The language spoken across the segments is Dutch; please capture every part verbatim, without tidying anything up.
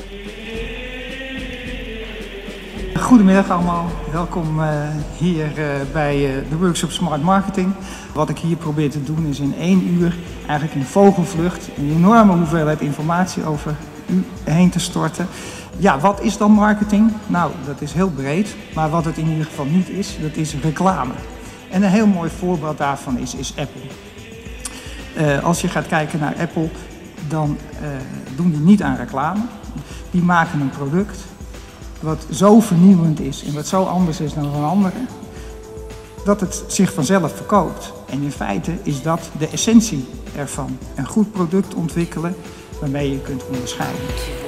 Goedemiddag allemaal, welkom uh, hier uh, bij uh, de workshop Smart Marketing. Wat ik hier probeer te doen is in één uur, eigenlijk in vogelvlucht, een enorme hoeveelheid informatie over u heen te storten. Ja, wat is dan marketing? Nou, dat is heel breed, maar wat het in ieder geval niet is, dat is reclame. En een heel mooi voorbeeld daarvan is, is Apple. Uh, als je gaat kijken naar Apple, dan uh, doen die niet aan reclame. Die maken een product wat zo vernieuwend is en wat zo anders is dan van anderen, dat het zich vanzelf verkoopt. En in feite is dat de essentie ervan. Een goed product ontwikkelen waarmee je kunt onderscheiden.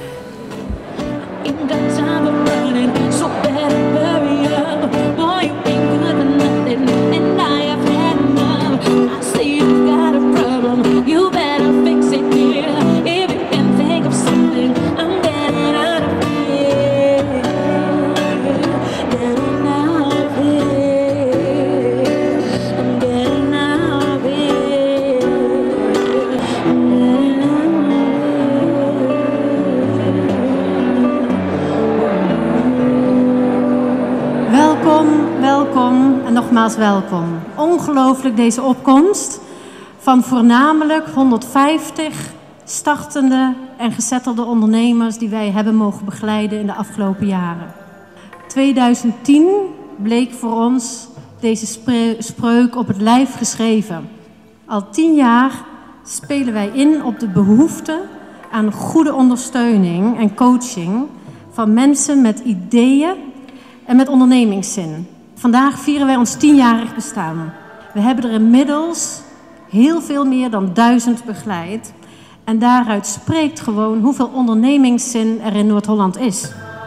Nogmaals welkom. Ongelooflijk deze opkomst van voornamelijk honderdvijftig startende en gezettelde ondernemers die wij hebben mogen begeleiden in de afgelopen jaren. tweeduizend tien bleek voor ons deze spreuk op het lijf geschreven. Al tien jaar spelen wij in op de behoefte aan goede ondersteuning en coaching van mensen met ideeën en met ondernemingszin. Vandaag vieren wij ons tienjarig bestaan. We hebben er inmiddels heel veel meer dan duizend begeleid. En daaruit spreekt gewoon hoeveel ondernemingszin er in Noord-Holland is.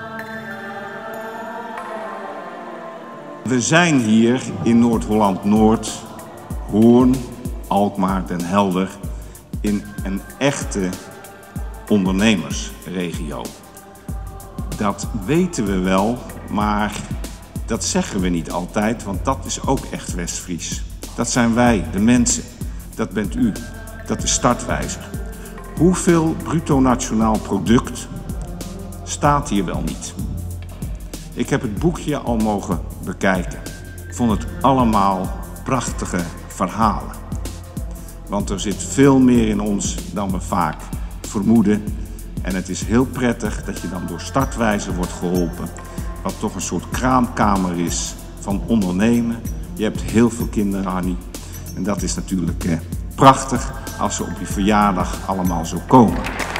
We zijn hier in Noord-Holland-Noord, Hoorn, Alkmaar, Den Helder, in een echte ondernemersregio. Dat weten we wel, maar dat zeggen we niet altijd, want dat is ook echt West-Fries. Dat zijn wij, de mensen. Dat bent u. Dat is Startwijzer. Hoeveel bruto nationaal product staat hier wel niet? Ik heb het boekje al mogen bekijken. Ik vond het allemaal prachtige verhalen. Want er zit veel meer in ons dan we vaak vermoeden. En het is heel prettig dat je dan door Startwijzer wordt geholpen. Wat toch een soort kraamkamer is van ondernemen. Je hebt heel veel kinderen, Annie. En dat is natuurlijk eh, prachtig als ze op je verjaardag allemaal zo komen.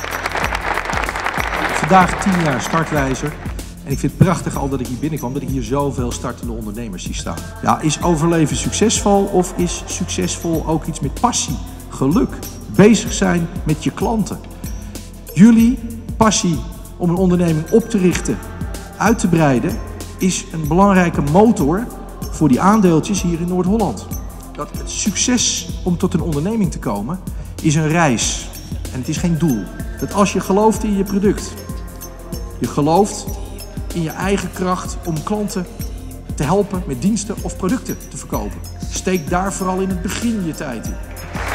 Vandaag tien jaar Startwijzer. En ik vind het prachtig al dat ik hier binnenkwam, dat ik hier zoveel startende ondernemers zie staan. Ja, is overleven succesvol of is succesvol ook iets met passie, geluk, bezig zijn met je klanten? Jullie passie om een onderneming op te richten, uit te breiden, is een belangrijke motor voor die aandeeltjes hier in Noord-Holland. Dat het succes om tot een onderneming te komen is een reis en het is geen doel. Dat als je gelooft in je product, je gelooft in je eigen kracht om klanten te helpen met diensten of producten te verkopen. Steek daar vooral in het begin je tijd in.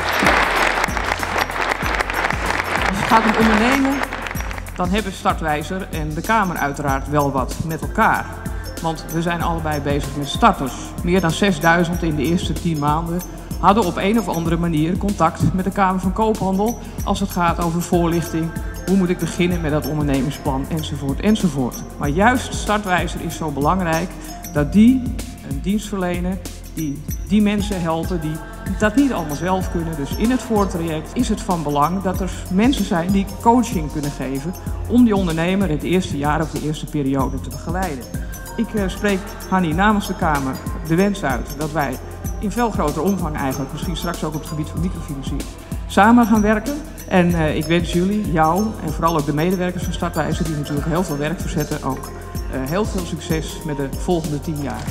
Als het gaat om ondernemen, dan hebben Startwijzer en de Kamer uiteraard wel wat met elkaar. Want we zijn allebei bezig met starters. Meer dan zesduizend in de eerste tien maanden hadden op een of andere manier contact met de Kamer van Koophandel als het gaat over voorlichting. Hoe moet ik beginnen met dat ondernemingsplan, enzovoort, enzovoort. Maar juist Startwijzer is zo belangrijk dat die een dienst verlenen, die die mensen helpen die dat niet allemaal zelf kunnen. Dus in het voortraject is het van belang dat er mensen zijn die coaching kunnen geven om die ondernemer het eerste jaar of de eerste periode te begeleiden. Ik uh, spreek Hannie namens de Kamer de wens uit dat wij in veel grotere omvang eigenlijk, misschien straks ook op het gebied van microfinanciering, samen gaan werken. En uh, ik wens jullie, jou en vooral ook de medewerkers van Startwijzer, die natuurlijk heel veel werk verzetten, ook uh, heel veel succes met de volgende tien jaar.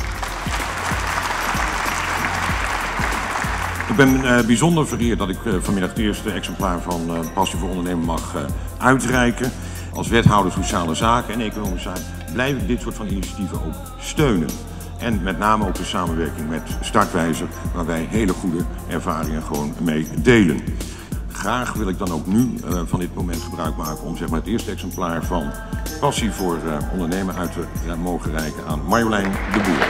Ik ben uh, bijzonder vereerd dat ik uh, vanmiddag het eerste exemplaar van uh, Passie voor Ondernemen mag uh, uitreiken. Als wethouder Sociale Zaken en Economische Zaken blijf ik dit soort van initiatieven ook steunen. En met name ook de samenwerking met Startwijzer, waar wij hele goede ervaringen gewoon mee delen. graag wil ik dan ook nu uh, van dit moment gebruik maken om zeg maar, het eerste exemplaar van Passie voor uh, ondernemen uit te uh, mogen reiken aan Marjolein de Boer.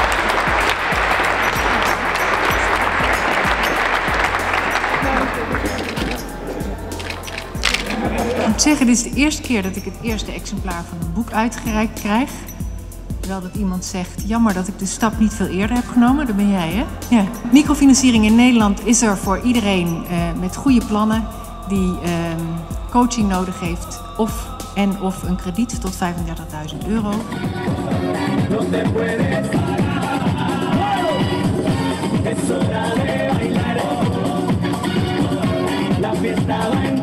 Ik moet zeggen, dit is de eerste keer dat ik het eerste exemplaar van een boek uitgereikt krijg. Terwijl dat iemand zegt, jammer dat ik de stap niet veel eerder heb genomen. Dat ben jij, hè? Ja. Microfinanciering in Nederland is er voor iedereen uh, met goede plannen die uh, coaching nodig heeft of en of een krediet tot vijfendertigduizend euro. La fiesta